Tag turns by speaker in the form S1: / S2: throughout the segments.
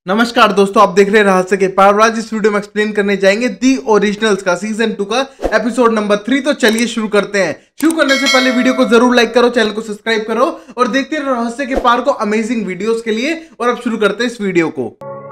S1: नमस्कार दोस्तों, आप देख रहे हैं रहस्य के पार। आज इस वीडियो में एक्सप्लेन करने जाएंगे दी ओरिजिनल्स का सीजन 2 का एपिसोड नंबर 3। तो चलिए शुरू करते हैं। शुरू करने से पहले वीडियो को जरूर लाइक करो, चैनल को सब्सक्राइब करो और देखते रहो रहस्य के पार को अमेजिंग वीडियोस के लिए। और अब शुरू करते हैं इस वीडियो को।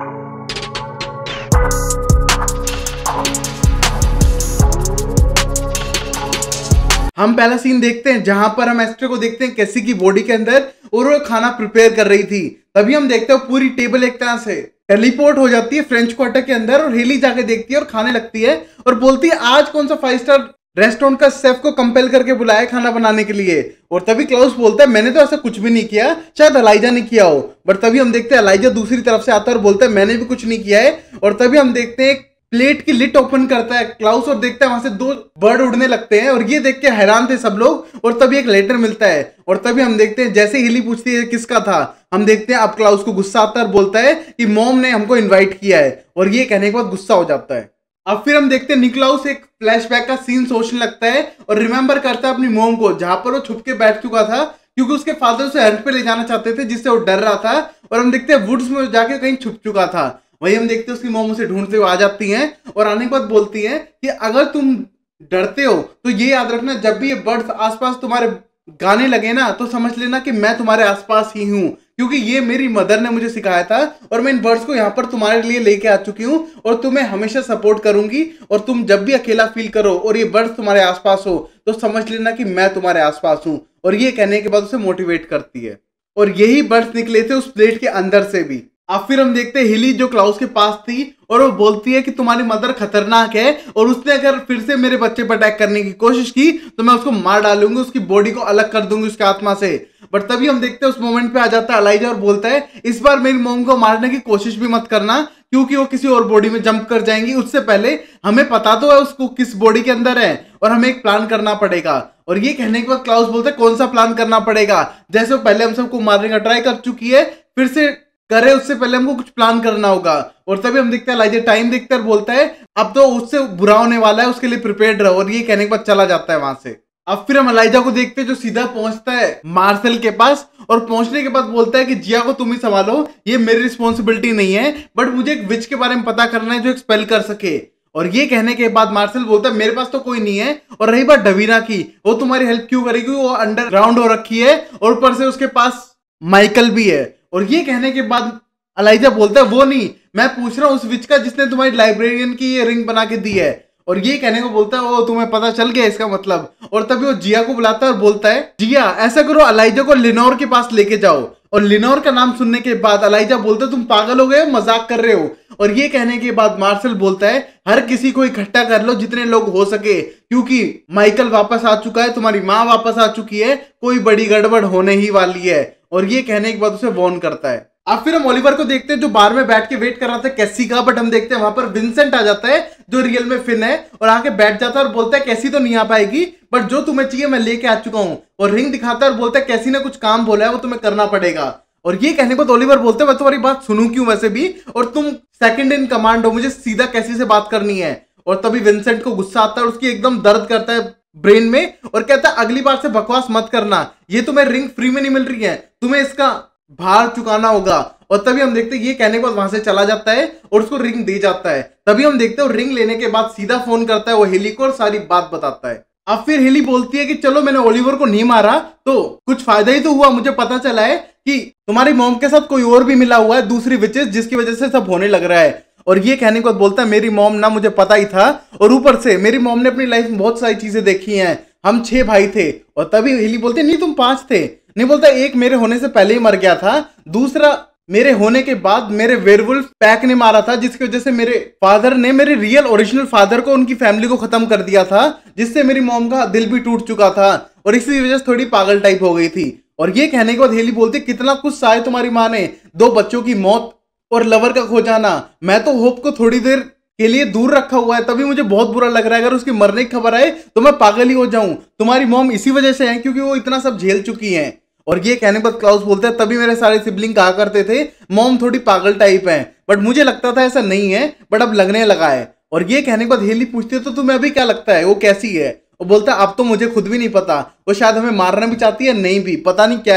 S1: हम पहला सीन देखते हैं जहां पर हम एस्ट्रे को देखते हैं कैसी की बॉडी के अंदर और वो खाना प्रिपेयर कर रही थी। तभी हम देखते हैं पूरी टेबल एक तरह से टेलीपोर्ट हो जाती है फ्रेंच क्वार्टर के अंदर और हेली जाके देखती है और खाने लगती है और बोलती है आज कौन सा 5 स्टार रेस्टोरेंट का शेफ को कंपेल करके बुलाया खाना बनाने के लिए। और तभी क्लाउस बोलता है मैंने तो ऐसा कुछ भी नहीं किया, शायद एलाइजा ने किया हो। बट तभी हम देखते हैं एलाइजा दूसरी तरफ से आता है और बोलता है मैंने भी कुछ नहीं किया है। और तभी हम देखते हैं प्लेट की लिट ओपन करता है क्लाउस और देखता है वहां से 2 बर्ड उड़ने लगते हैं और ये देख के हैरान थे सब लोग। और तभी एक लेटर मिलता है और तभी हम देखते हैं जैसे हिली पूछती है किसका था, हम देखते हैं अब क्लाउस को गुस्सा आता है और बोलता है कि मॉम ने हमको इनवाइट किया है। और ये कहने के बाद गुस्सा हो जाता है। अब फिर हम देखते हैं निकलाउस एक फ्लैशबैक का सीन सोचने लगता है और रिमेंबर करता है अपनी मॉम को जहां पर वो छुप के बैठ चुका था क्योंकि उसके फादर उसे हंट पे ले जाना चाहते थे जिससे वो डर रहा था। और हम देखते हैं वुड्स में जाके कहीं छुप चुका था। वही हम देखते हैं उसकी मॉम उसे ढूंढते हुए आ जाती हैं और आने के बाद बोलती हैं कि अगर तुम डरते हो तो ये याद रखना, जब भी ये बर्ड्स आसपास तुम्हारे गाने लगे ना तो समझ लेना कि मैं तुम्हारे आसपास ही हूँ, क्योंकि ये मेरी मदर ने मुझे सिखाया था और मैं इन बर्ड्स को यहाँ पर तुम्हारे लिए लेके आ चुकी हूँ और तुम्हें हमेशा सपोर्ट करूंगी। और तुम जब भी अकेला फील करो और ये बर्ड्स तुम्हारे आसपास हो तो समझ लेना कि मैं तुम्हारे आसपास हूँ। और ये कहने के बाद उसे मोटिवेट करती है और यही बर्ड्स निकले थे उस प्लेट के अंदर से भी। अब फिर हम देखते हैं हिली जो क्लाउस के पास थी और वो बोलती है कि तुम्हारी मदर खतरनाक है और उसने अगर फिर से मेरे बच्चे पर अटैक करने की कोशिश की तो मैं उसको मार डालूंगी, उसकी बॉडी को अलग कर दूंगी उसके आत्मा से। बट तभी हम देखते हैं उस मोमेंट पे आ जाता है एलाइजा और बोलता है इस बार मेरी मॉम को मारने की कोशिश भी मत करना क्योंकि वो किसी और बॉडी में जंप कर जाएंगी। उससे पहले हमें पता तो है उसको किस बॉडी के अंदर है और हमें एक प्लान करना पड़ेगा। और ये कहने के बाद क्लाउस बोलता है कौन सा प्लान करना पड़ेगा, जैसे वो पहले हम सबको मारने का ट्राई कर चुकी है फिर से करे उससे पहले हमको कुछ प्लान करना होगा। और तभी हम देखते हैं एलाइजा टाइम देखते हैं बोलता है अब तो उससे बुरा होने वाला है, उसके लिए प्रिपेयर्ड रहो। और ये कहने के बाद चला जाता है वहां से। अब फिर हम एलाइजा को देखते हैं जो सीधा पहुंचता है मार्शल के पास और पहुंचने के बाद बोलता है कि जिया को तुम ही संभालो, ये मेरी रिस्पॉन्सिबिलिटी नहीं है, बट मुझे एक विच के बारे में पता करना है जो एक्सपेल कर सके। और ये कहने के बाद मार्शल बोलता है मेरे पास तो कोई नहीं है। और रही बात डवीना की, वो तुम्हारी हेल्प क्यों करेगी, वो अंडरग्राउंड हो रखी है और ऊपर से उसके पास माइकल भी है। और ये कहने के बाद एलाइजा बोलता है वो नहीं, मैं पूछ रहा हूँ उस विच का जिसने तुम्हारी लाइब्रेरियन की ये रिंग बना के दी है। और ये कहने को बोलता है ओ तुम्हें पता चल गया इसका मतलब। और तभी वो जिया को बुलाता है और बोलता है जिया ऐसा करो एलाइजा को लिनोर के पास लेके जाओ। और लिनोर का नाम सुनने के बाद एलाइजा बोलता है तुम पागल हो गए हो, मजाक कर रहे हो। और ये कहने के बाद मार्शल बोलता है हर किसी को इकट्ठा कर लो जितने लोग हो सके, क्योंकि माइकल वापस आ चुका है, तुम्हारी माँ वापस आ चुकी है, कोई बड़ी गड़बड़ होने ही वाली है। और ये कहने के बाद उसे वार्न करता है। अब फिर हम ओलिवर को देखते हैं जो बार में बैठ के वेट कर रहा था कैसी का, बट हम देखते हैं वहां पर विंसेंट आ जाता है जो रियल में फिन है और आके बैठ जाता है और बोलता है कैसी तो नहीं आ पाएगी, बट जो तुम्हें चाहिए मैं लेके आ चुका हूं। और रिंग दिखाता है और बोलता है कैसी ने कुछ काम बोला है वो तुम्हें करना पड़ेगा। और ये कहने को तो ओलिवर बोलते हैं मैं तुम्हारी बात सुनूं क्यों वैसे भी, और तुम सेकंड इन कमांड हो, मुझे सीधा कैसी से बात करनी है। और तभी विंसेंट को गुस्सा आता है और उसकी एकदम दर्द करता है ब्रेन में और कहता है अगली बार से बकवास मत करना, ये तुम्हें रिंग फ्री में नहीं मिल रही है, तुम्हें इसका भार चुकाना होगा। और तभी हम देखते हैं ये कहने के बाद वहां से चला जाता है और उसको रिंग दे जाता है। तभी हम देखते हैं रिंग लेने के बाद सीधा फोन करता है वो हिली को और सारी बात बताता है। अब फिर हिली बोलती है कि चलो मैंने ओलिवर को नहीं मारा तो कुछ फायदा ही तो हुआ, मुझे पता चला है कि तुम्हारी मॉम के साथ कोई और भी मिला हुआ है दूसरी विचेस जिसकी वजह से सब होने लग रहा है। और ये कहने के बाद बोलता है मेरी मॉम ना मुझे पता ही था और ऊपर से मेरी मॉम ने अपनी लाइफ में बहुत सारी चीजें देखी हैं, हम 6 भाई थे। और तभी हिली बोलते नहीं तुम 5 थे, नहीं बोलता एक मेरे होने से पहले ही मर गया था, दूसरा मेरे होने के बाद मेरे वेयरवुल्फ पैक ने मारा था जिसकी वजह से मेरे फादर ने मेरे रियल ओरिजिनल फादर को उनकी फैमिली को खत्म कर दिया था, जिससे मेरी मॉम का दिल भी टूट चुका था और इसी वजह से थोड़ी पागल टाइप हो गई थी। और ये कहने के बाद हेली बोलती कितना कुछ सहा तुम्हारी माँ ने, 2 बच्चों की मौत और लवर का खो जाना, मैं तो होप को थोड़ी देर के लिए दूर रखा हुआ है, तभी मुझे बहुत बुरा लग रहा है अगर उसकी मरने की खबर आए तो मैं पागल ही हो जाऊं। तुम्हारी मॉम इसी वजह से है क्योंकि वो इतना सब झेल चुकी हैं। और ये कहने के बाद क्लाउस बोलता है तभी मेरे सारे सिबलिंग कहा करते थे मॉम थोड़ी पागल टाइप है, बट मुझे लगता था ऐसा नहीं है, बट अब लगने लगा है। और ये कहने के बाद हेली पूछती है तो तुम्हें अभी क्या लगता है वो कैसी है। वो बोलता है अब तो मुझे खुद भी नहीं पता, वो शायद हमें मारना भी चाहती है नहीं भी, पता नहीं क्या है।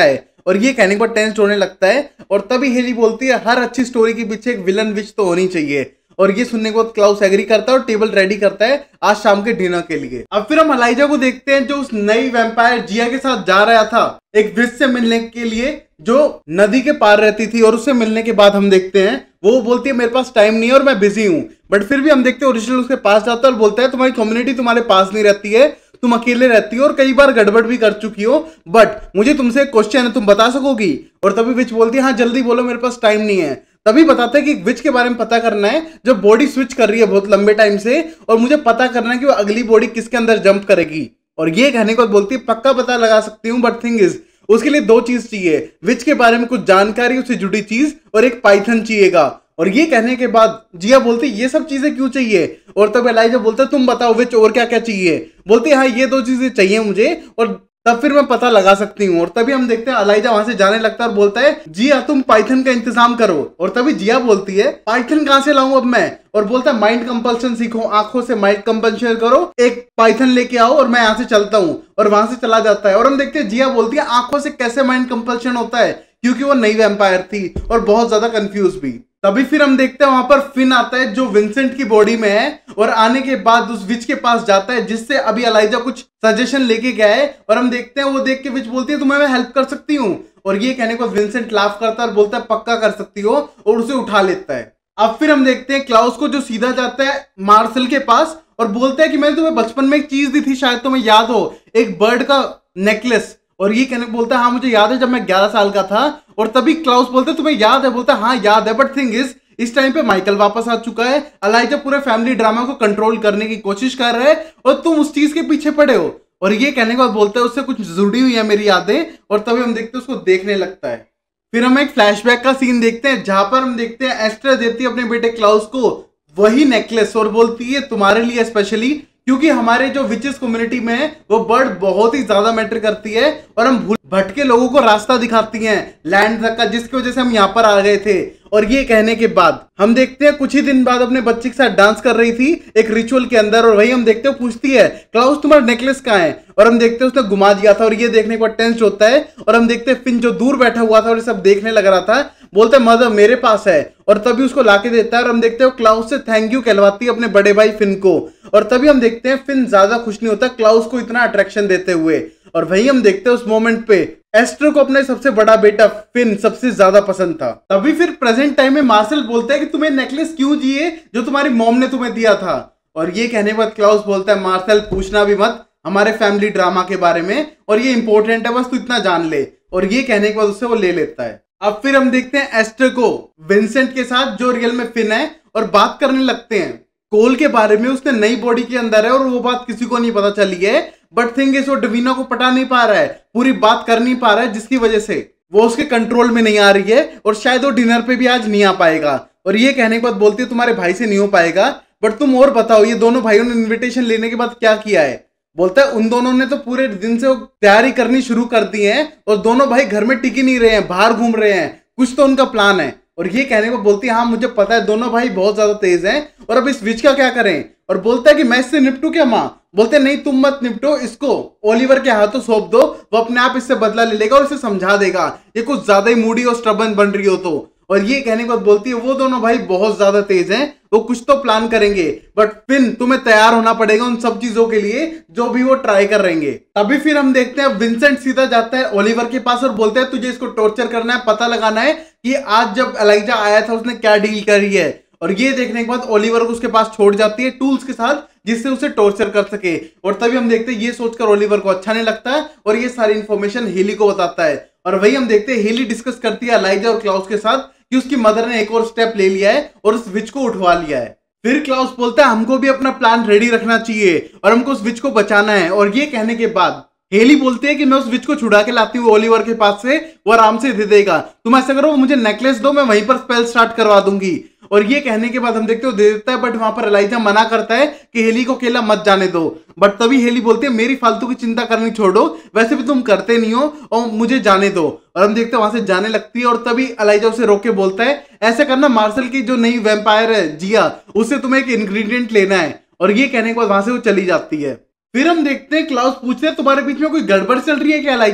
S1: और ये कहने के बाद टेंस होने लगता है। और तभी हेली बोलती है हर अच्छी स्टोरी के पीछे एक विलन विच तो होनी चाहिए। और ये सुनने के बाद क्लाउस एग्री करता है और टेबल रेडी करता है आज शाम के डिनर के लिए। अब फिर हम एलाइजा को देखते हैं जो उस नई वैम्पायर जिया के साथ जा रहा था एक विच से मिलने के लिए जो नदी के पार रहती थी। और उससे मिलने के बाद हम देखते हैं वो बोलती है मेरे पास टाइम नहीं है और मैं बिजी हूं। बट फिर भी हम देखते हैं ओरिजिनल उसके पास जाता है और बोलता है तुम्हारी कम्युनिटी तुम्हारे पास नहीं रहती है, तुम अकेले रहती हो और कई बार गड़बड़ भी कर चुकी हो, बट मुझे तुमसे एक क्वेश्चन है, तुम बता सकोगी? और तभी विच बोलती है हाँ जल्दी बोलो मेरे पास टाइम नहीं है। तभी बताता है कि विच के बारे में पता करना है जो बॉडी स्विच कर रही है बहुत लंबे टाइम से, और मुझे पता करना है कि वो अगली बॉडी किसके अंदर जंप करेगी। और ये कहने को बोलती है पक्का पता लगा सकती हूँ, बट थिंग इज उसके लिए दो चीज चाहिए, विच के बारे में कुछ जानकारी, उससे जुड़ी चीज और एक पाइथन चाहिएगा। और ये कहने के बाद जिया बोलती ये सब चीजें क्यों चाहिए? और तब एलाइजा बोलता है तुम बताओ विच और क्या क्या चाहिए? बोलती है हाँ ये दो चीजें चाहिए मुझे और तब फिर मैं पता लगा सकती हूँ। और तभी हम देखते हैं एलाइजा वहां से जाने लगता है और बोलता है जिया तुम पाइथन का इंतजाम करो। और तभी जिया बोलती है पाइथन कहां से लाऊं अब मैं? और बोलता है माइंड कंपल्शन सीखो, आंखों से माइंड कंपल्शन करो, एक पाइथन लेके आओ और मैं यहां से चलता हूँ। और वहां से चला जाता है। और हम देखते हैं जिया बोलती है आंखों से कैसे माइंड कंपल्शन होता है, क्योंकि वो नई वैम्पायर थी और बहुत ज्यादा कंफ्यूज भी। तभी फिर हम देखते हैं वहां पर फिन आता है जो विंसेंट की बॉडी में है और आने के बाद उस विच के पास जाता है जिससे अभी एलाइजा कुछ सजेशन लेके गया है। और हम देखते हैं वो देख के विच बोलती है तुम्हें मैं हेल्प कर सकती हूँ। और ये कहने को विंसेंट लाफ करता है और बोलता है पक्का कर सकती हो, और उसे उठा लेता है। अब फिर हम देखते हैं क्लाउस को जो सीधा जाता है मार्शल के पास और बोलता है कि मैंने तुम्हें बचपन में एक चीज दी थी, शायद तुम्हें याद हो, एक बर्ड का नेकलेस। और ये कहने बोलता है हाँ मुझे याद है जब मैं 11 साल का था। और तभी क्लाउस बोलते है तुम्हें याद है? बोलता है हाँ याद है, बट थिंग इज इस टाइम पे माइकल वापस आ चुका है, एलाइजा पूरे फैमिली ड्रामा को कंट्रोल करने की कोशिश कर रहा है और तुम उस चीज के पीछे पड़े हो। और ये कहने के बाद बोलता है उससे कुछ जुड़ी हुई है मेरी यादें। और तभी हम देखते हैं उसको देखने लगता है। फिर हम एक फ्लैशबैक का सीन देखते हैं जहां पर हम देखते हैं एस्टर देती है अपने बेटे क्लाउस को वही नेकलेस और बोलती है तुम्हारे लिए स्पेशली, क्योंकि हमारे जो विचेस कम्युनिटी में है वो बर्ड बहुत ही ज्यादा मैटर करती है और हम भटके लोगों को रास्ता दिखाती हैं लैंड तक का, जिसकी वजह से हम यहाँ पर आ गए थे। और ये कहने के बाद हम देखते हैं कुछ ही दिन बाद अपने बच्चे के साथ डांस कर रही थी एक रिचुअल के अंदर, और वही हम देखते हैं पूछती है क्लाउस तुम्हारा नेकलेस कहाँ है? और हम देखते हैं उसने घुमा दिया था। और ये देखने के बाद टेंस होता है और हम देखते हैं फिन जो दूर बैठा हुआ था और सब देखने लग रहा था बोलता है मदर मेरे पास है। और तभी उसको लाके देता है और हम देखते हैं क्लाउस से थैंक यू कहलवाती है अपने बड़े भाई फिन को। और तभी हम देखते हैं फिन ज्यादा खुश नहीं होता क्लाउस को इतना अट्रैक्शन देते हुए। और वही हम देखते हैं उस मोमेंट पे एस्टर को अपने सबसे बड़ा बेटा फिन सबसे ज्यादा पसंद था। तभी फिर प्रेजेंट टाइम में मार्शल बोलता है कि तुम्हें नेकलेस क्यों चाहिए जो तुम्हारी मॉम ने तुम्हें दिया था? और ये कहने के बाद क्लाउस बोलता है मार्शल पूछना भी मत हमारे फैमिली ड्रामा के बारे में, और ये इंपॉर्टेंट है बस तू इतना जान ले। और ये कहने के बाद उससे वो ले लेता है। अब फिर हम देखते हैं एस्टर को विंसेंट के साथ जो रियल में फिन है और बात करने लगते हैं कोल के बारे में। उसने नई बॉडी के अंदर है और वो बात किसी को नहीं पता चली है, बट थिंग इज वो डवीना को पटा नहीं पा रहा है, पूरी बात कर नहीं पा रहा है, जिसकी वजह से वो उसके कंट्रोल में नहीं आ रही है और शायद वो डिनर पे भी आज नहीं आ पाएगा। और ये कहने के बाद बोलती है तुम्हारे भाई से नहीं हो पाएगा, बट तुम और बताओ ये दोनों भाइयों ने इन्विटेशन लेने के बाद क्या किया है? बोलता है उन दोनों ने तो पूरे दिन से तैयारी करनी शुरू कर दी है और दोनों भाई घर में टिक ही नहीं रहे हैं, बाहर घूम रहे हैं, कुछ तो उनका प्लान है। और ये कहने को बोलती है हाँ मुझे पता है दोनों भाई बहुत ज्यादा तेज हैं और अब इस विच का क्या करें? और बोलता है कि मैं इससे निपटू क्या माँ? बोलते नहीं तुम मत निपटो, इसको ओलिवर के हाथों सौंप दो, वो अपने आप इससे बदला ले लेगा और इसे समझा देगा ये कुछ ज्यादा ही मूडी और स्टबर्न बन रही हो तो। और ये कहने के बाद बोलती है वो दोनों भाई बहुत ज्यादा तेज हैं, वो कुछ तो प्लान करेंगे, बट फिर तुम्हें तैयार होना पड़ेगा उन सब चीजों के लिए जो भी वो ट्राई कर रहेंगे। अभी फिर हम देखते हैं विंसेंट सीधा जाता है ओलिवर के पास और बोलता है तुझे इसको टॉर्चर करना है, पता लगाना है कि आज जब एलाइजा आया था उसने क्या डील करी है। और ये देखने के बाद ओलिवर को उसके पास छोड़ जाती है टूल्स के साथ जिससे उसे टॉर्चर कर सके। और तभी हम देखते हैं ये सोचकर ओलिवर को अच्छा नहीं लगता है और ये सारी इंफॉर्मेशन हेली को बताता है। और वही हम देखते हैं हेली डिस्कस करती है एलाइजा और क्लाउस के साथ कि उसकी मदर ने एक और स्टेप ले लिया है और उस विच को उठवा लिया है। फिर क्लाउस बोलता है हमको भी अपना प्लान रेडी रखना चाहिए और हमको उस विच को बचाना है। और ये कहने के बाद हेली बोलती है कि मैं उस विच को छुड़ा के लाती हूँ ओलिवर के पास से, वो आराम से दे देगा, तुम ऐसा करो मुझे नेकलेस दो, मैं वहीं पर स्पेल स्टार्ट करवा दूंगी। और ये कहने के बाद हम देखते हो दे देता है, बट वहां पर एलाइजा मना करता है कि हेली को अकेला मत जाने दो। बट तभी हेली बोलती है मेरी फालतू की चिंता करनी छोड़ो, वैसे भी तुम करते नहीं हो और मुझे जाने दो। और हम देखते हैं वहां से जाने लगती है और तभी एलाइजा उसे रोक के बोलता है ऐसा करना मार्शल की जो नई वैम्पायर है जिया, उससे तुम्हें एक इंग्रेडिएंट लेना है। और ये कहने के बाद वहां से वो चली जाती है। फिर हम देखते हैं क्लाउस पूछते हैं तुम्हारे बीच में कोई गड़बड़ चल रही है क्या एलाइजा?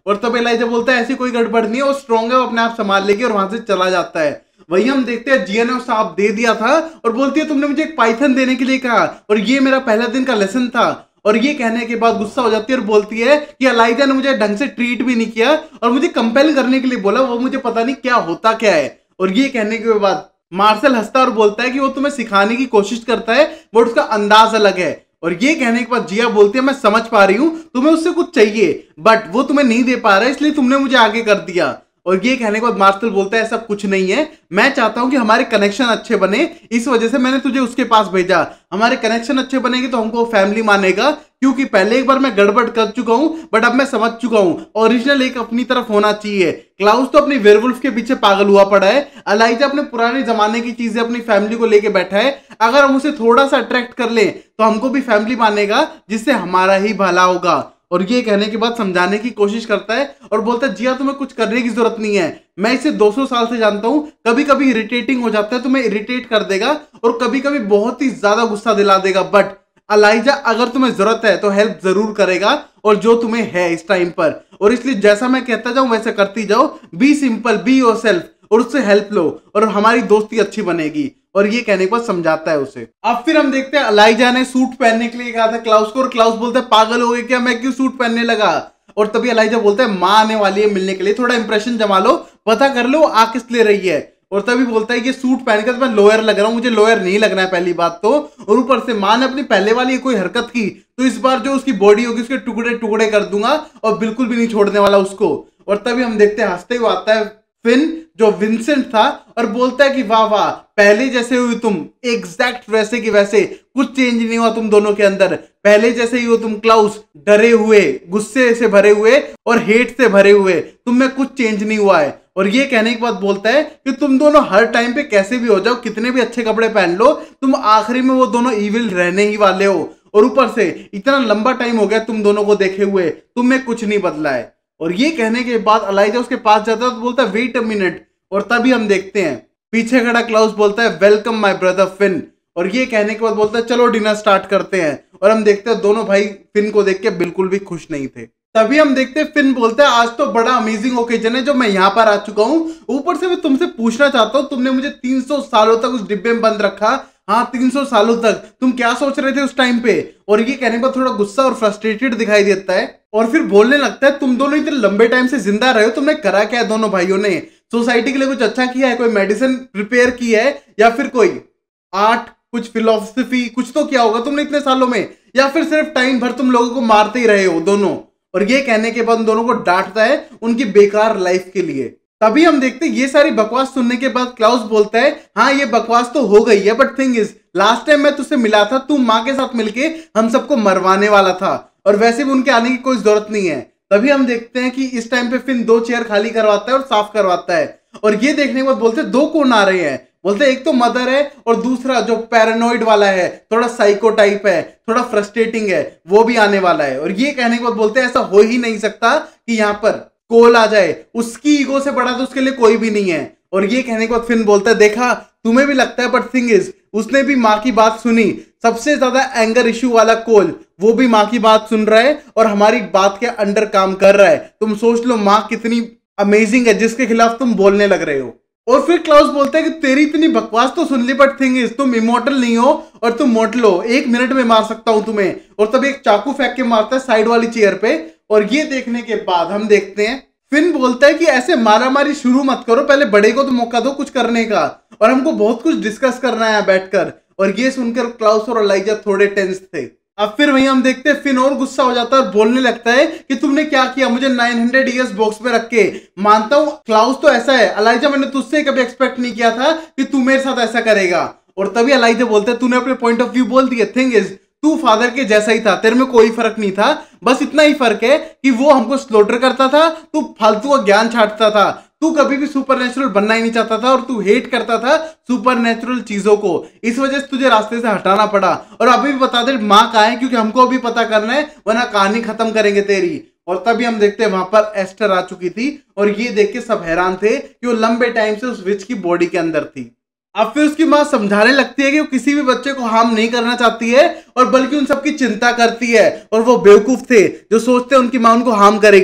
S1: और तब एलाइजा बोलता है ऐसी कोई गड़बड़ नहीं है, वो स्ट्रांग है, वो अपने आप संभाल लेगी, और वहां से चला जाता है। वही हम देखते हैं जिया ने वो सांप दे दिया था और बोलती है तुमने मुझे एक पाइथन देने के लिए कहा और ये मेरा पहला दिन का लेसन था। और ये कहने के बाद गुस्सा हो जाती है और बोलती है कि एलाइजा ने मुझे ढंग से ट्रीट भी नहीं किया और मुझे कंपेल करने के लिए बोला, वो मुझे पता नहीं क्या होता क्या है। और ये कहने के बाद मार्शल हंसता और बोलता है कि वो तुम्हें सिखाने की कोशिश करता है बट उसका अंदाज अलग है। और ये कहने के बाद जिया बोलती है मैं समझ पा रही हूं तुम्हें उससे कुछ चाहिए बट वो तुम्हें नहीं दे पा रहा है इसलिए तुमने मुझे आगे कर दिया। और ये कहने के बाद मार्शल बोलता है ऐसा कुछ नहीं है, मैं चाहता हूं कि हमारे कनेक्शन अच्छे बने, इस वजह से मैंने तुझे उसके पास भेजा। हमारे कनेक्शन अच्छे बनेंगे तो हमको फैमिली मानेगा, क्योंकि पहले एक बार मैं गड़बड़ कर चुका हूं बट अब मैं समझ चुका हूं ओरिजिनल एक अपनी तरफ होना चाहिए। क्लाउस तो अपनी वेयरवुल्फ के पीछे पागल हुआ पड़ा है, एलाइजा अपने पुराने जमाने की चीजें अपनी फैमिली को लेके बैठा है। अगर हम उसे थोड़ा सा अट्रैक्ट कर ले तो हमको भी फैमिली मानेगा, जिससे हमारा ही भला होगा। और ये कहने के बाद समझाने की कोशिश करता है और बोलता है जिया तुम्हें कुछ करने की जरूरत नहीं है, मैं इसे 200 साल से जानता हूं, कभी कभी इरिटेटिंग हो जाता है, तुम्हें इरिटेट कर देगा और कभी कभी बहुत ही ज्यादा गुस्सा दिला देगा, बट एलाइजा अगर तुम्हें जरूरत है तो हेल्प जरूर करेगा और जो तुम्हें है इस टाइम पर। और इसलिए जैसा मैं कहता जाऊं वैसे करती जाओ, बी सिंपल, बी योरसेल्फ और उससे हेल्प लो और हमारी दोस्ती अच्छी बनेगी। और ये कहने के बाद समझाता है उसे। अब फिर हम देखते हैं एलाइजा ने सूट पहनने के लिए कहा था क्लाउस को और क्लाउस बोलता है पागल हो गए क्या, मैं क्यों सूट पहनने लगा। और तभी एलाइजा बोलता है माँ आने वाली है मिलने के लिए, थोड़ा इंप्रेशन जमा लो, पता कर लो आ किस ले रही है। और तभी बोलता है ये सूट पहनकर मैं लॉयर लग रहा हूं, मुझे लॉयर नहीं लगना है पहली बात तो, और ऊपर से माँ ने अपनी पहले वाली कोई हरकत की तो इस बार जो उसकी बॉडी होगी उसके टुकड़े टुकड़े कर दूंगा और बिल्कुल भी नहीं छोड़ने वाला उसको। और तभी हम देखते हैं हंसते हुए आता है फिन जो विंसेंट था और बोलता है कि वाह वाह पहले जैसे हुई तुम, एग्जैक्ट वैसे की वैसे, कुछ चेंज नहीं हुआ तुम दोनों के अंदर, पहले जैसे ही हो तुम क्लाउस, डरे हुए, गुस्से से भरे हुए और हेट से भरे हुए, तुम में कुछ चेंज नहीं हुआ है। और ये कहने के बाद बोलता है कि तुम दोनों हर टाइम पे कैसे भी हो जाओ, कितने भी अच्छे कपड़े पहन लो, तुम आखिरी में वो दोनों इविल रहने ही वाले हो। और ऊपर से इतना लंबा टाइम हो गया तुम दोनों को देखे हुए, तुम में कुछ नहीं बदला है। और ये कहने के बाद एलाइजा उसके पास जाता है तो बोलता है वेट अ मिनट। और तभी हम देखते हैं पीछे खड़ा क्लाउस बोलता है वेलकम माय ब्रदर फिन। और ये कहने के बाद बोलता है चलो डिनर स्टार्ट करते हैं। और हम देखते हैं दोनों भाई फिन को देख के बिल्कुल भी खुश नहीं थे। तभी हम देखते हैं फिन बोलता है आज तो बड़ा अमेजिंग ओकेजन है जो मैं यहाँ पर आ चुका हूँ, ऊपर से मैं तुमसे पूछना चाहता हूँ तुमने मुझे 300 सालों तक उस डिब्बे में बंद रखा, हाँ 300 सालों तक तुम क्या सोच रहे थे उस टाइम पे। और ये कहने पर थोड़ा गुस्सा और फ्रस्ट्रेटेड दिखाई देता है और फिर बोलने लगता है तुम दोनों इतने लंबे टाइम से जिंदा रहे हो, तुमने करा क्या है दोनों भाइयों ने, सोसाइटी के लिए कुछ अच्छा किया है, कोई मेडिसिन प्रिपेयर की है या फिर कोई आर्ट, कुछ फिलोसफी, कुछ तो किया होगा तुमने इतने सालों में, या फिर सिर्फ टाइम भर तुम लोगों को मारते ही रहे हो दोनों। और ये कहने के बाद उन दोनों को डांटता है उनकी बेकार लाइफ के लिए। तभी हम देखते हैं ये सारी बकवास सुनने के बाद क्लाउस बोलता है हाँ ये बकवास तो हो गई है but thing is last time मैं तुझसे मिला था, तू माँ के साथ मिलके हम सबको मरवाने वाला था और वैसे भी उनके आने की कोई जरूरत नहीं है। तभी हम देखते हैं कि इस टाइम पे फिन 2 चेयर खाली करवाता है और साफ करवाता है। और ये देखने के बाद बोलते हैं 2 कौन आ रहे हैं, बोलते एक तो मदर है और दूसरा जो पैरानोइड वाला है, थोड़ा साइको टाइप है, थोड़ा फ्रस्ट्रेटिंग है, वो भी आने वाला है। और ये कहने के बाद बोलते हैं ऐसा हो ही नहीं सकता कि यहाँ पर कोल आ जाए, उसकी ईगो से बड़ा तो उसके लिए कोई भी नहीं है। और ये कहने के बाद फिन बोलता है देखा तुम्हें भी लगता है बट थिंग इज उसने भी माँ की बात सुनी, सबसे ज्यादा एंगर इश्यू वाला कोल वो भी माँ की बात सुन रहा है और हमारी बात के अंडर काम कर रहा है। तुम सोच लो माँ कितनी अमेजिंग है जिसके खिलाफ तुम बोलने लग रहे हो। और फिर क्लाउस बोलता है कि तेरी इतनी बकवास तो सुन ली बट थिंग इज तुम इमोर्टल नहीं हो और तुम मोर्टल हो, 1 मिनट में मार सकता हूं तुम्हें। और तब एक चाकू फेंक के मारता है साइड वाली चेयर पे। और ये देखने के बाद हम देखते हैं फिन बोलता है कि ऐसे मारामारी शुरू मत करो, पहले बड़े को तो मौका दो कुछ करने का और हमको बहुत कुछ डिस्कस करना है बैठकर। और ये सुनकर क्लाउस और एलाइजा थोड़े टेंस थे। अब फिर वहीं हम देखते हैं फिन और गुस्सा हो जाता है और बोलने लगता है कि तुमने क्या किया, मुझे 900 ईयर्स बॉक्स में रख के। मानता हूं क्लाउस तो ऐसा है, एलाइजा मैंने तुझसे कभी एक्सपेक्ट नहीं किया था कि तू मेरे साथ ऐसा करेगा। और तभी एलाइजा बोलता है तूने अपने पॉइंट ऑफ व्यू बोल दिया, थिंग इज तू फादर के जैसा ही था, तेरे में कोई फर्क नहीं था, बस इतना ही फर्क है कि वो हमको स्लॉटर करता था, तू फालतू का ज्ञान छांटता था, तू कभी भी सुपरनेचुरल बनना ही नहीं चाहता था और तू हेट करता था सुपरनेचुरल चीजों को, इस वजह से तुझे रास्ते से हटाना पड़ा। और अभी भी बता दे माँ कहाँ है, क्योंकि हमको अभी पता करना है वरना कहानी खत्म करेंगे तेरी। और तभी हम देखते हैं वहां पर एस्टर आ चुकी थी और ये देख के सब हैरान थे कि वो लंबे टाइम से उस विच की बॉडी के अंदर थी। अब फिर उसकी माँ समझाने लगती है कि वो किसी भी बच्चे को हार्म नहीं करना चाहती है और बल्कि उन सबकी चिंता करती है और वो बेवकूफ थे जो सोचते हैं उनकी माँ उनको हार्म करेगी।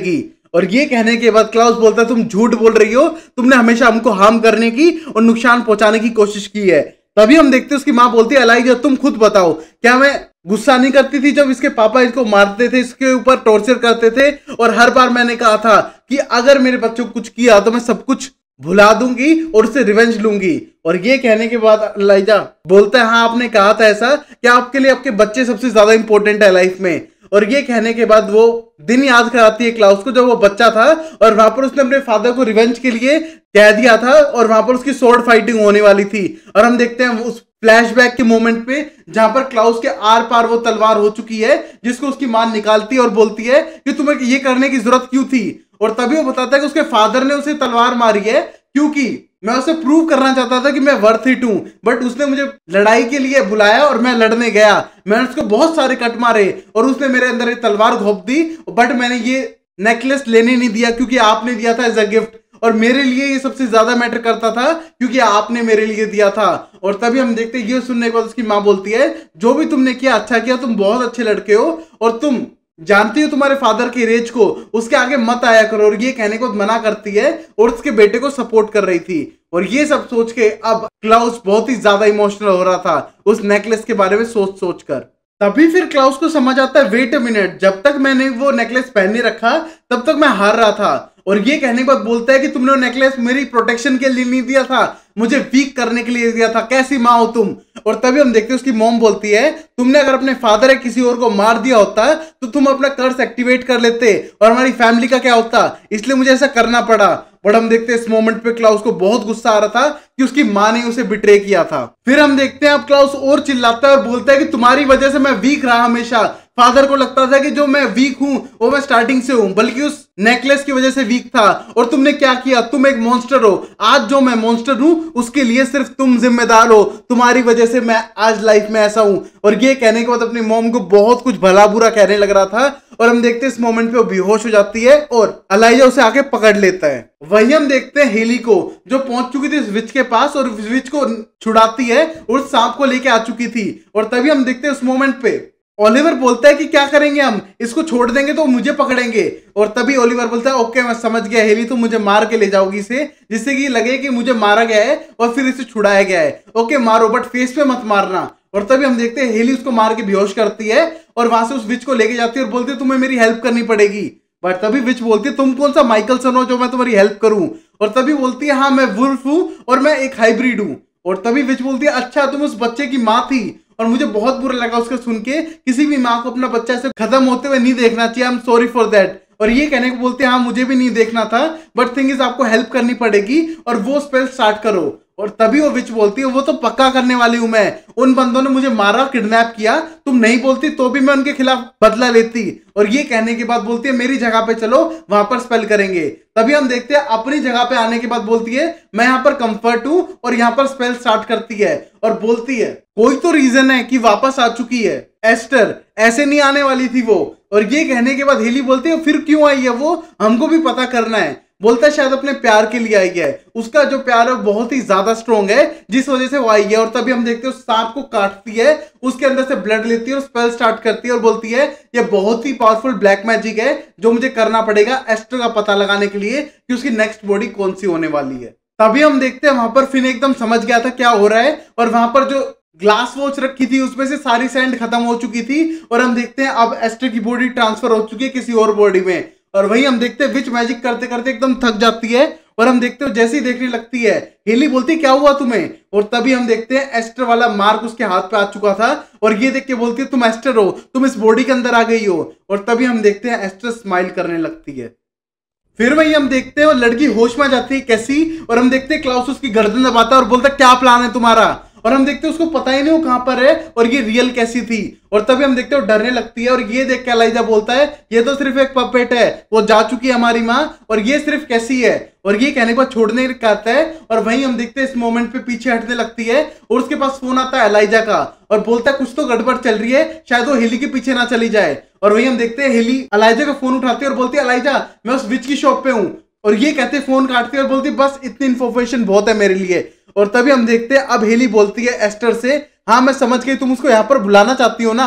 S1: और ये कहने के बाद क्लाउस बोलता है तुम झूठ बोल रही हो, तुमने हमेशा हमको हार्म करने की और नुकसान पहुंचाने की कोशिश की है। तभी हम देखते हैं उसकी माँ बोलती है एलाइजा तुम खुद बताओ, क्या मैं गुस्सा नहीं करती थी जब इसके पापा इसको मारते थे, इसके ऊपर टॉर्चर करते थे, और हर बार मैंने कहा था कि अगर मेरे बच्चों को कुछ किया तो मैं सब कुछ भुला दूंगी और उससे रिवेंज लूंगी। और ये कहने के बाद एलाइजा बोलता है हाँ आपने कहा था ऐसा कि आपके लिए आपके बच्चे सबसे ज्यादा इंपॉर्टेंट है लाइफ में। और ये कहने के बाद वो दिन याद कराती है क्लाउस को जब वो बच्चा था और वहां पर उसने अपने फादर को रिवेंज के लिए कह दिया था और वहां पर उसकी स्वॉर्ड फाइटिंग होने वाली थी। और हम देखते हैं उस फ्लैशबैक के मोमेंट पे जहां पर क्लाउस के आर पार वो तलवार हो चुकी है जिसको उसकी मां निकालती है और बोलती है कि तुम्हें ये करने की जरूरत क्यों थी। और तभी वो बताता है कि उसके फादर ने उसे तलवार मारी है क्योंकि मैं उसे प्रूव करना चाहता था कि मैं वर्थ इट हूं, बट उसने मुझे लड़ाई के लिए बुलाया और मैं लड़ने गया, मैंने उसको बहुत सारे कट मारे और उसने मेरे अंदर एक तलवार घोंप दी, बट मैंने ये नेकलेस लेने नहीं दिया क्योंकि आपने दिया था एज अ गिफ्ट और मेरे लिए ये सबसे ज्यादा मैटर करता था क्योंकि आपने मेरे लिए दिया था। और तभी हम देखते हैं ये सुनने के बाद उसकी मां बोलती है जो भी तुमने किया अच्छा किया, तुम बहुत अच्छे लड़के हो और तुम जानती हो तुम्हारे फादर के रेज को, उसके आगे मत आया करो। और ये कहने को मना करती है और उसके बेटे को सपोर्ट कर रही थी। और ये सब सोच के अब क्लाउस बहुत ही ज्यादा इमोशनल हो रहा था उस नेकलेस के बारे में सोच सोच कर। तभी फिर क्लाउस को समझ आता है वेट अ मिनट, जब तक मैंने वो नेकलेस पहने रखा तब तक मैं हार रहा था। और ये कहने के बाद बोलता है कि तुमने वो नेकलेस मेरी प्रोटेक्शन के लिए नहीं दिया था, मुझे वीक करने के लिए दिया था, कैसी माँ हो तुम। और तभी हम देखते हैं उसकी मॉम बोलती है तुमने अगर अपने फादर या किसी और को मार दिया होता तो तुम अपना कर्स एक्टिवेट कर लेते और हमारी फैमिली का क्या होता, इसलिए मुझे ऐसा करना पड़ा। बट हम देखते हैं इस मोमेंट पे क्लाउस को बहुत गुस्सा आ रहा था कि उसकी मां ने उसे बिट्रे किया था। फिर हम देखते हैं अब क्लाउस और चिल्लाता है और बोलता है कि तुम्हारी वजह से मैं वीक रहा हमेशा, फादर को लगता था कि जो मैं वीक हूं वो मैं स्टार्टिंग से हूं, बल्कि उस नेकलेस की वजह से वीक था। और तुमने क्या किया, तुम एक मॉन्स्टर हो, आज जो मैं मॉन्स्टर हूं उसके लिए सिर्फ तुम जिम्मेदार हो, तुम्हारी वजह से मैं आज लाइफ में ऐसा हूं। और ये कहने के बाद अपनी मॉम को बहुत कुछ भला बुरा कहने लग रहा था। और हम देखते हैं इस मोमेंट पे वो बेहोश हो जाती है और एलाइजा उसे आके पकड़ लेता है। वही हम देखते हैं हेली को जो पहुंच चुकी थी विच के पास और विच को छुड़ाती है और सांप को लेके आ चुकी थी। और तभी हम देखते हैं उस मोमेंट पे ओलिवर बोलता है कि क्या करेंगे हम, इसको छोड़ देंगे तो मुझे पकड़ेंगे। और तभी ओलिवर बोलता है ओके मैं समझ गया हेली, तो मुझे मार के ले जाओगी इसे, जिससे कि लगे कि मुझे मारा गया है और फिर इसे छुड़ाया गया है। ओके मारो बट फेस पे मत मारना। और तभी हम देखते हैं हेली उसको मार के बेहोश करती है और वहां से उस विच को लेके जाती है और बोलती है तुम्हें मेरी हेल्प करनी पड़ेगी। बट तभी विच बोलती है तुम कौन सा माइकल सन हो जो मैं तुम्हारी हेल्प करूं। और तभी बोलती है हाँ मैं वुल्फ हूं और मैं एक हाइब्रिड हूं। और तभी विच बोलती है अच्छा तुम उस बच्चे की माँ थी। और मुझे बहुत बुरा लगा उसका सुन के, किसी भी माँ को अपना बच्चा ऐसे खत्म होते हुए नहीं देखना चाहिए, I am sorry for that. और ये कहने को बोलते हैं हाँ मुझे भी नहीं देखना था, बट थिंग इज आपको हेल्प करनी पड़ेगी और वो स्पेल स्टार्ट करो। और तभी वो विच बोलती है वो तो पक्का करने वाली हूं मैं, उन बंदों ने मुझे मारा किडनैप किया, तुम नहीं बोलती तो भी मैं उनके खिलाफ बदला लेती। और ये कहने के बाद बोलती है मेरी जगह पे चलो वहां पर स्पेल करेंगे। तभी हम देखते हैं अपनी जगह पे आने के बाद बोलती है मैं यहाँ पर कंफर्ट हूं और यहाँ पर स्पेल स्टार्ट करती है और बोलती है कोई तो रीजन है कि वापस आ चुकी है एस्टर, ऐसे नहीं आने वाली थी वो। और ये कहने के बाद हेली बोलती है फिर क्यों आई है वो, हमको भी पता करना है। बोलता है शायद अपने प्यार के लिए आई है, उसका जो प्यार है बहुत ही ज्यादा स्ट्रॉन्ग है जिस वजह से वो आई है। और तभी हम देखते हैं उस सांप को काटती है, उसके अंदर से ब्लड लेती है और स्पेल स्टार्ट करती है और बोलती है ये बहुत ही पावरफुल ब्लैक मैजिक है जो मुझे करना पड़ेगा एस्टर का पता लगाने के लिए कि उसकी नेक्स्ट बॉडी कौन सी होने वाली है। तभी हम देखते हैं वहां पर फिन एकदम समझ गया था क्या हो रहा है और वहां पर जो ग्लास वॉच रखी थी उसमें से सारी सैंड खत्म हो चुकी थी। और हम देखते हैं अब एस्टर की बॉडी ट्रांसफर हो चुकी है किसी और बॉडी में। और वही हम देखते हैं विच मैजिक करते करते एकदम थक जाती है और हम देखते हो जैसे ही देखने लगती है हेली बोलती है क्या हुआ तुम्हें। और तभी हम देखते हैं एस्टर वाला मार्क उसके हाथ पे आ चुका था और ये देख के बोलती है तुम एस्टर हो, तुम इस बॉडी के अंदर आ गई हो। और तभी हम देखते हैं एस्टर स्माइल करने लगती है। फिर वही हम देखते हैं और लड़की होश में जाती है कैसी, और हम देखते हैं क्लाउस उसकी गर्दन दबाता है और बोलता है क्या प्लान है तुम्हारा। और हम देखते हैं उसको पता ही नहीं वो कहां पर है और ये रियल कैसी थी। और तभी हम देखते हैं डरने लगती है और ये देख के एलाइजा बोलता है ये तो सिर्फ एक पपेट है, वो जा चुकी है हमारी माँ और ये सिर्फ कैसी है। और ये कहने के बाद छोड़ने कहता है और वहीं हम देखते हैं इस मोमेंट पे पीछे हटने लगती है और उसके पास फोन आता है एलाइजा का और बोलता है कुछ तो गड़बड़ चल रही है, शायद वो हेली के पीछे ना चली जाए। और वहीं हम देखते हैं हेली एलाइजा का फोन उठाती है और बोलती है एलाइजा मैं उस विच की शॉप पे हूँ। और ये कहते फोन काटती है और बोलती बस इतनी इन्फॉर्मेशन बहुत है मेरे लिए। और तभी हम देखते हैं अब हेली बोलती है एस्टर से हाँ मैं समझ गई तुम उसको यहाँ पर बुलाना चाहती हो ना।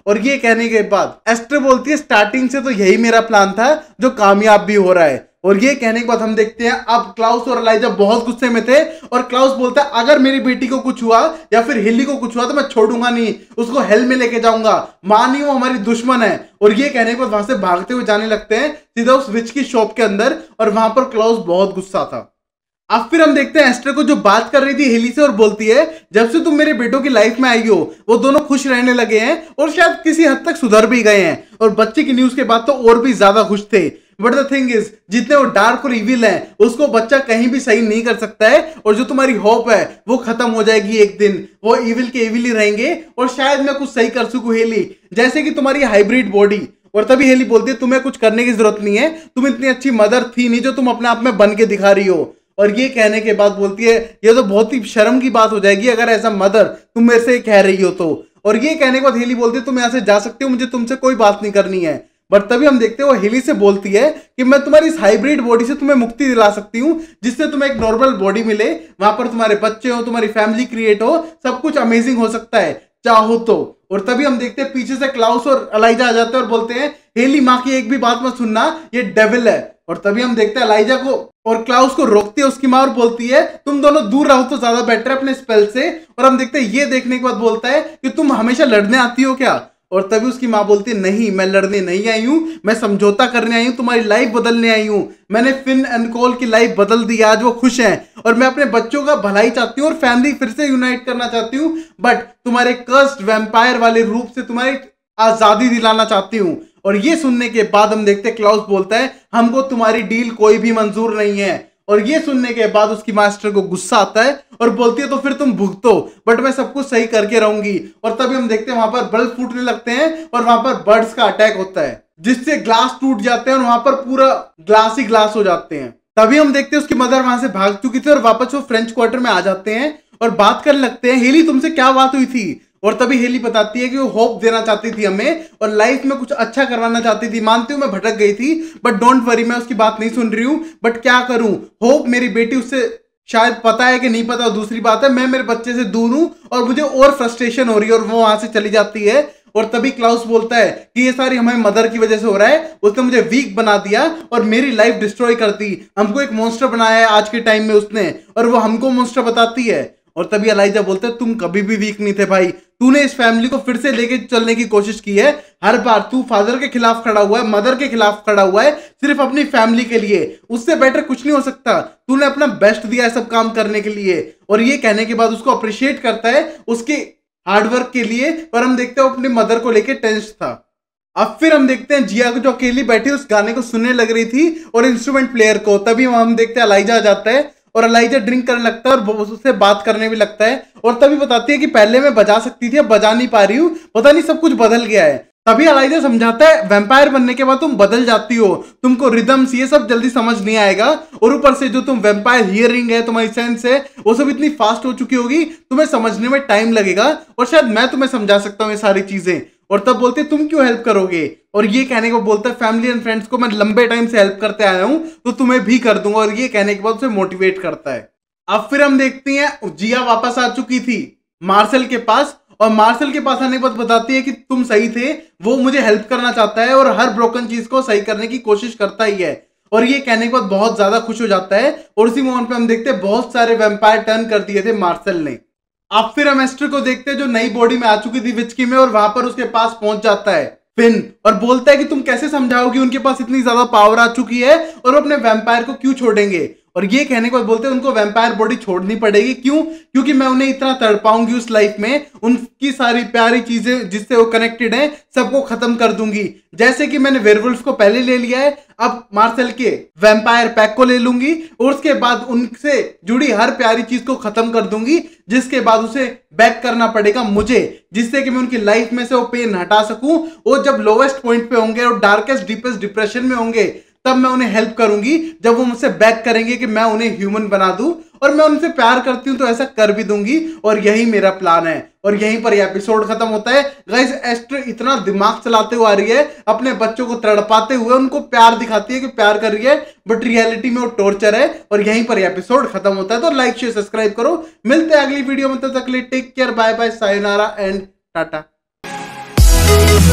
S1: और ये कहने के बाद एस्टर बोलती है स्टार्टिंग से तो यही मेरा प्लान था जो कामयाब भी हो रहा है। और ये कहने के बाद हम देखते हैं अब क्लाउस और एलाइजा बहुत गुस्से में थे और क्लाउस बोलता है अगर मेरी बेटी को कुछ हुआ या फिर हिली को कुछ हुआ तो मैं छोड़ूंगा नहीं, उसको हेल में लेके जाऊंगा, मां नहीं वो हमारी दुश्मन है। और ये कहने के बाद वहां से भागते हुए जाने लगते हैं सीधा उस विच की शॉप के अंदर और वहां पर क्लाउस बहुत गुस्सा था। अब फिर हम देखते हैं एस्टर को जो बात कर रही थी हिली से और बोलती है जब से तुम मेरे बेटों की लाइफ में आई हो वो दोनों खुश रहने लगे हैं और शायद किसी हद तक सुधर भी गए हैं और बच्चे की न्यूज के बाद तो और भी ज्यादा खुश थे। बट द थिंग इज जितने वो डार्क और इविल है उसको बच्चा कहीं भी सही नहीं कर सकता है और जो तुम्हारी होप है वो खत्म हो जाएगी एक दिन, वो इविल के इविल ही रहेंगे और शायद मैं कुछ सही कर सकूं हेली, जैसे कि तुम्हारी हाइब्रिड बॉडी। और तभी हेली बोलती है तुम्हें कुछ करने की जरूरत नहीं है, तुम इतनी अच्छी मदर थी नहीं जो तुम अपने आप में बन के दिखा रही हो। और ये कहने के बाद बोलती है ये तो बहुत ही शर्म की बात हो जाएगी अगर ऐसा मदर तुम मेरे से कह रही हो तो। और ये कहने के बाद हेली बोलती है तुम यहाँ से जा सकते हो, मुझे तुमसे कोई बात नहीं करनी है। बट तभी हम देखते हैं वो हेली से बोलती है कि मैं तुम्हारी इस हाइब्रिड बॉडी से तुम्हें मुक्ति दिला सकती हूँ जिससे तुम्हें एक नॉर्मल बॉडी मिले, वहां पर तुम्हारे बच्चे हो, तुम्हारी फैमिली क्रिएट हो, सब कुछ अमेजिंग हो सकता है चाहो तो। और तभी हम देखते हैं पीछे से क्लाउस और एलाइजा आ जाते हैं और बोलते हैं हेली माँ की एक भी बात मत सुनना, ये डेविल है। और तभी हम देखते हैं एलाइजा को और क्लाउस को रोकती है उसकी माँ और बोलती है तुम दोनों दूर रहो तो ज्यादा बेटर है अपने स्पेल से। और हम देखते हैं ये देखने के बाद बोलता है कि तुम हमेशा लड़ने आती हो क्या। और तभी उसकी माँ बोलती है नहीं मैं लड़ने नहीं आई हूं, मैं समझौता करने आई हूं, तुम्हारी लाइफ बदलने आई हूं। मैंने फिन एंड कोल की लाइफ बदल दी, आज वो खुश हैं और मैं अपने बच्चों का भलाई चाहती हूँ और फैमिली फिर से यूनाइट करना चाहती हूँ, बट तुम्हारे कर्स्ड वैम्पायर वाले रूप से तुम्हारी आजादी दिलाना चाहती हूँ। और ये सुनने के बाद हम देखते हैं क्लाउस बोलता है हमको तुम्हारी डील कोई भी मंजूर नहीं है। और ये सुनने के बाद उसकी मास्टर को गुस्सा आता है और बोलती है तो फिर तुम भुगतो, बट मैं सब कुछ सही करके रहूंगी। और तभी हम देखते हैं वहां पर बल्ब फूटने लगते हैं और वहां पर बर्ड्स का अटैक होता है जिससे ग्लास टूट जाते हैं और वहां पर पूरा ग्लास ही ग्लास हो जाते हैं। तभी हम देखते हैं उसकी मदर वहां से भाग चुकी थी और वापस वो फ्रेंच क्वार्टर में आ जाते हैं और बात करने लगते हैं हेली तुमसे क्या बात हुई थी। और तभी हेली बताती है कि वो होप देना चाहती थी हमें और लाइफ में कुछ अच्छा करवाना चाहती थी, मानती हूँ मैं भटक गई थी बट डोंट वरी मैं उसकी बात नहीं सुन रही हूँ, बट क्या करूं, होप मेरी बेटी उससे शायद पता है कि नहीं पता और दूसरी बात है मैं मेरे बच्चे से दूर हूं और मुझे और फ्रस्ट्रेशन हो रही है और वो वहां से चली जाती है। और तभी क्लाउस बोलता है कि ये सारी हमें मदर की वजह से हो रहा है, उसने मुझे वीक बना दिया और मेरी लाइफ डिस्ट्रॉय कर दी, हमको एक मॉन्स्टर बनाया है आज के टाइम में उसने और वो हमको मॉन्स्टर बताती है। और तभी एलाइजा बोलते हैं तुम कभी भी वीक नहीं थे भाई, तूने इस फैमिली को फिर से लेके चलने की कोशिश की है, हर बार तू फादर के खिलाफ खड़ा हुआ है, मदर के खिलाफ खड़ा हुआ है सिर्फ अपनी फैमिली के लिए, उससे बेटर कुछ नहीं हो सकता, तूने अपना बेस्ट दिया है सब काम करने के लिए। और ये कहने के बाद उसको अप्रिशिएट करता है उसके हार्डवर्क के लिए। पर हम देखते हैं अपनी मदर को लेके टेंस था। अब फिर हम देखते हैं जिया को जो अकेली बैठी उस गाने को सुनने लग रही थी और इंस्ट्रूमेंट प्लेयर को। तभी हम देखते हैं एलाइजा आ जाता है और एलाइजा ड्रिंक करने लगता है और उससे बात करने भी लगता है और तभी बताती है कि पहले मैं बजा सकती थी अब बजा नहीं पा रही हूँ, पता नहीं सब कुछ बदल गया है। तभी एलाइजा समझाता है वैम्पायर बनने के बाद तुम बदल जाती हो, तुमको रिदम्स ये सब जल्दी समझ नहीं आएगा और ऊपर से जो तुम वैम्पायर हियरिंग है, तुम्हारी सेंस है, वो सब इतनी फास्ट हो चुकी होगी तुम्हें समझने में टाइम लगेगा और शायद मैं तुम्हें समझा सकता हूँ ये सारी चीजें। और तब बोलते तुम क्यों हेल्प करोगे। और ये कहने को बोलता है फैमिली एंड फ्रेंड्स को मैं लंबे टाइम से हेल्प करते आया हूं तो तुम्हें भी कर दूंगा। और ये कहने के बाद उसे मोटिवेट करता है। अब फिर हम देखते हैं जिया वापस आ चुकी थी मार्शल के पास और मार्शल के पास आने के बाद बताती है कि तुम सही थे, वो मुझे हेल्प करना चाहता है और हर ब्रोकन चीज को सही करने की कोशिश करता ही है। और ये कहने के बाद बहुत ज्यादा खुश हो जाता है और उसी मोमेंट पे हम देखते हैं बहुत सारे वैम्पायर टर्न कर दिए थे मार्शल ने। अब फिर हम एस्टर को देखते हैं जो नई बॉडी में आ चुकी थी विच की में और वहां पर उसके पास पहुंच जाता है फिन और बोलता है कि तुम कैसे समझाओगे उनके पास इतनी ज्यादा पावर आ चुकी है और अपने वैम्पायर को क्यों छोड़ेंगे। और ये कहने के बाद बोलते हैं उनको वैम्पायर बॉडी छोड़नी पड़ेगी, क्यों, क्योंकि मैं उन्हें इतना तड़पाऊंगी उस लाइफ में, उनकी सारी प्यारी चीजें जिससे वो कनेक्टेड हैं सबको खत्म कर दूंगी। जैसे कि मैंने वेयरवुल्फ को पहले ले लिया है, अब मार्शल के वैम्पायर पैक को ले लूंगी और उसके बाद उनसे जुड़ी हर प्यारी चीज को खत्म कर दूंगी, जिसके बाद उसे बैक करना पड़ेगा मुझे, जिससे कि मैं उनकी लाइफ में से वो पेन हटा सकूं। वो जब लोवेस्ट पॉइंट पे होंगे और डार्केस्ट डीपेस्ट डिप्रेशन में होंगे तब मैं उन्हें हेल्प करूंगी, जब वो मुझसे बैक करेंगे कि मैं उन्हें ह्यूमन बना दूं। और मैं उनसे प्यार करती हूं तो ऐसा कर भी दूंगी और यही मेरा प्लान है। और यहीं पर यह एपिसोड खत्म होता है। गाइस एस्टर इतना दिमाग चलाते हुए आ रही है, अपने बच्चों को तड़पाते हुए उनको प्यार दिखाती है कि प्यार कर रही है, बट रियलिटी में वो टॉर्चर है। और यहीं पर यह एपिसोड खत्म होता है। तो लाइक शेयर सब्सक्राइब करो, मिलते हैं अगली वीडियो में, तब तक के लिए take care, bye bye, sayonara and Tata.